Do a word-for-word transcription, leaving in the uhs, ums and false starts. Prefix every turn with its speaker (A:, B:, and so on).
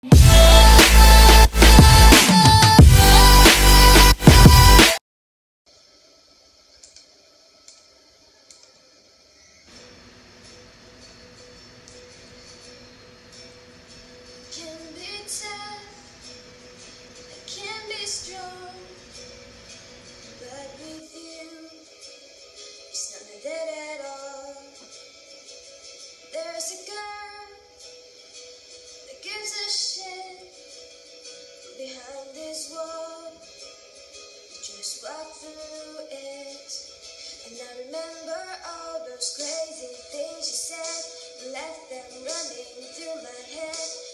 A: Can be tough, I can be strong, but with you, it's none of that at all. There's a girl that gives a shit behind this wall. You just walk through it, and I remember all those crazy things you said, and left them running through my head.